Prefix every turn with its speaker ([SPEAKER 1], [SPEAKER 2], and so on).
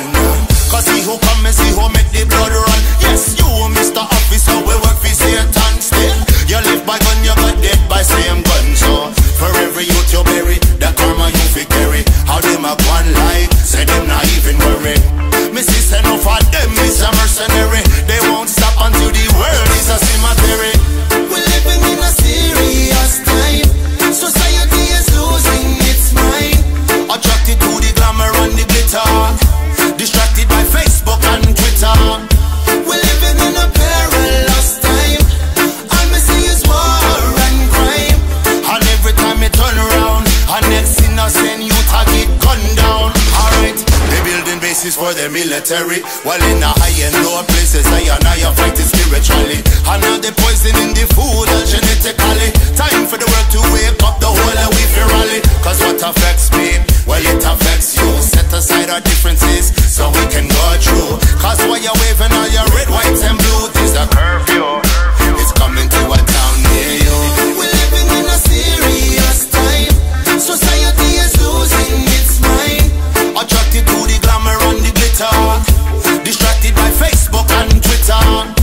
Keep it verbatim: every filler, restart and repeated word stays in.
[SPEAKER 1] one. Cause he who come and see who make the blood run. Yes, you Mister Officer, we work for Satan still. You live by gun, you got dead by same gun. So for every youth you bury, that karma you fi carry. How them a one lie, say them not even worry. Me see say no for them is a mercenary. They won't stop until the world is a cemetery. We're living in a serious time. Society is losing its mind. Attracted to the glamour and the glitter, distracted by Facebook and Twitter. We're living in a perilous time. All me see is war and crime. And every time me turn around, and next innocent youth I get gunned down. Alright, they building bases for their military, while in the high and low places I and I are fighting spiritually. And now they poison in the food and genetically. Time for the world to wake up, the whole of we feel rally. Cause what affects me, well it affects you. Set aside our differences so we can go through. Cause while you're waving all your red, white and blue, there's a curfew. It's coming to a town near you. We're living in a serious time. Society is losing its mind. Attracted to the glamour and the glitter, distracted by Facebook and Twitter.